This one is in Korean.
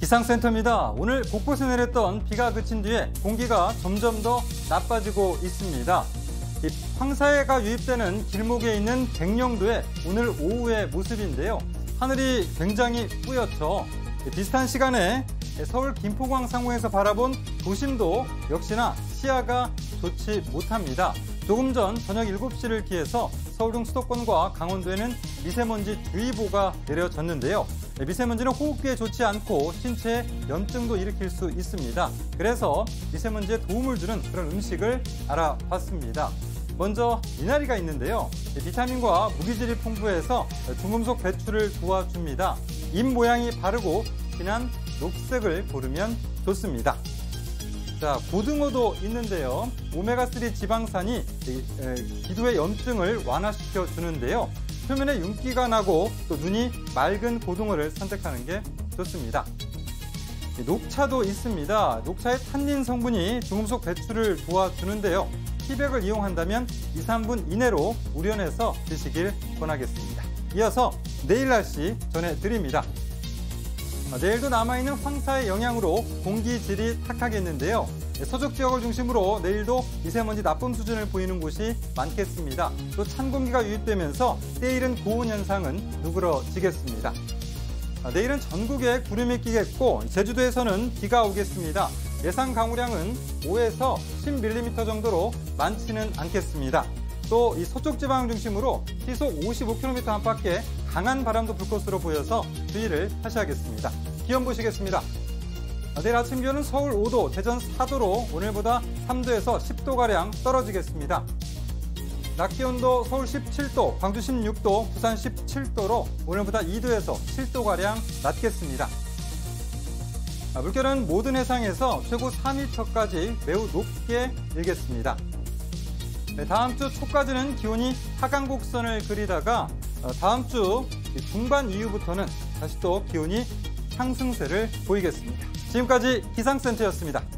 기상센터입니다. 오늘 곳곳에 내렸던 비가 그친 뒤에 공기가 점점 더 나빠지고 있습니다. 황사해가 유입되는 길목에 있는 백령도의 오늘 오후의 모습인데요. 하늘이 굉장히 뿌옇죠. 비슷한 시간에 서울 김포광 상공에서 바라본 도심도 역시나 시야가 좋지 못합니다. 조금 전 저녁 7시를 기해서 서울 등 수도권과 강원도에는 미세먼지 주의보가 내려졌는데요. 미세먼지는 호흡기에 좋지 않고 신체에 염증도 일으킬 수 있습니다. 그래서 미세먼지에 도움을 주는 그런 음식을 알아봤습니다. 먼저 미나리가 있는데요. 비타민과 무기질이 풍부해서 중금속 배출을 도와줍니다. 잎 모양이 바르고 진한 녹색을 고르면 좋습니다. 자, 고등어도 있는데요. 오메가3 지방산이 기도의 염증을 완화시켜 주는데요. 표면에 윤기가 나고 또 눈이 맑은 고등어를 선택하는 게 좋습니다. 녹차도 있습니다. 녹차의 탄닌 성분이 중금속 배출을 도와주는데요. 티백을 이용한다면 2, 3분 이내로 우려내서 드시길 권하겠습니다. 이어서 내일 날씨 전해드립니다. 내일도 남아있는 황사의 영향으로 공기질이 탁하겠는데요. 서쪽 지역을 중심으로 내일도 미세먼지 나쁨 수준을 보이는 곳이 많겠습니다. 또 찬 공기가 유입되면서 때이른 고온 현상은 누그러지겠습니다. 내일은 전국에 구름이 끼겠고 제주도에서는 비가 오겠습니다. 예상 강우량은 5에서 10mm 정도로 많지는 않겠습니다. 또 이 서쪽 지방 중심으로 시속 55km 안팎의 강한 바람도 불 것으로 보여서 주의를 하셔야겠습니다. 기온 보시겠습니다. 내일 아침 기온은 서울 5도, 대전 4도로 오늘보다 3도에서 10도가량 떨어지겠습니다. 낮 기온도 서울 17도, 광주 16도, 부산 17도로 오늘보다 2도에서 7도가량 낮겠습니다. 물결은 모든 해상에서 최고 4m까지 매우 높게 일겠습니다. 다음 주 초까지는 기온이 하강 곡선을 그리다가 다음 주 중반 이후부터는 다시 또 기온이 상승세를 보이겠습니다. 지금까지 기상센터였습니다.